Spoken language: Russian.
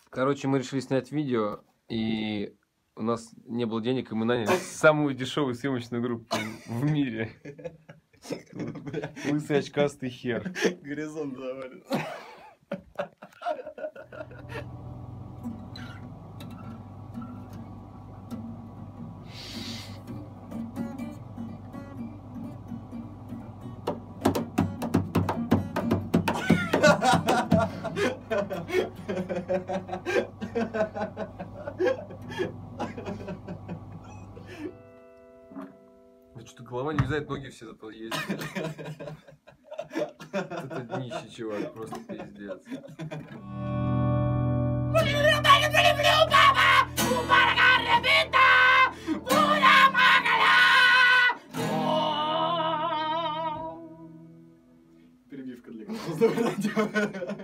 Короче, мы решили снять видео, и у нас не было денег, и мы наняли самую дешевую съемочную группу в мире. Лысый очкастый хер. Горизонт завален. Что-то голова не влезает, ноги все зато есть. Это днище, чувак, просто пиздец. Перебивка для колхозного радио.